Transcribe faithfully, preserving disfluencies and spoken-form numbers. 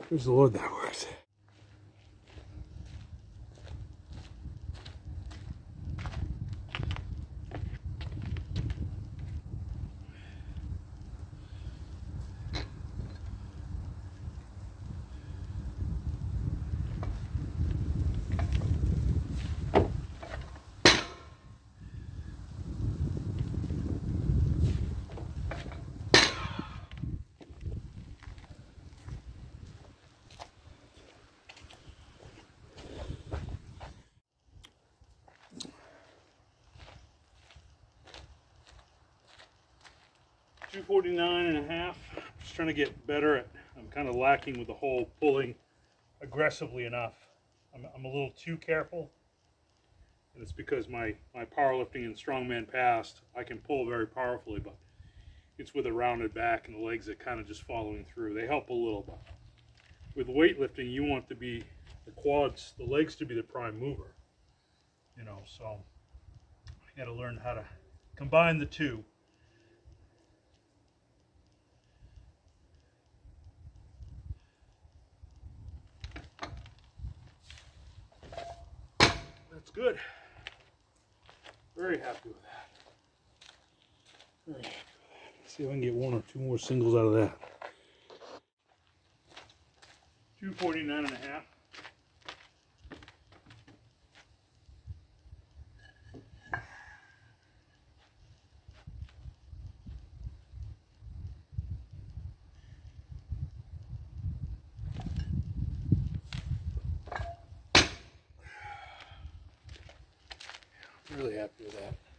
Praise the Lord, that works. two forty-nine and a half. Just trying to get better at, I'm kind of lacking with the whole pulling aggressively enough. I'm, I'm a little too careful. And it's because my, my powerlifting and strongman past, I can pull very powerfully, but it's with a rounded back and the legs that kind of just following through. They help a little, but with weightlifting, you want to be the quads, the legs to be the prime mover. You know, so I got to learn how to combine the two. That's good. Very happy with that. Very happy with that. Let's see if I can get one or two more singles out of that. two forty-nine and a half. Really happy with that.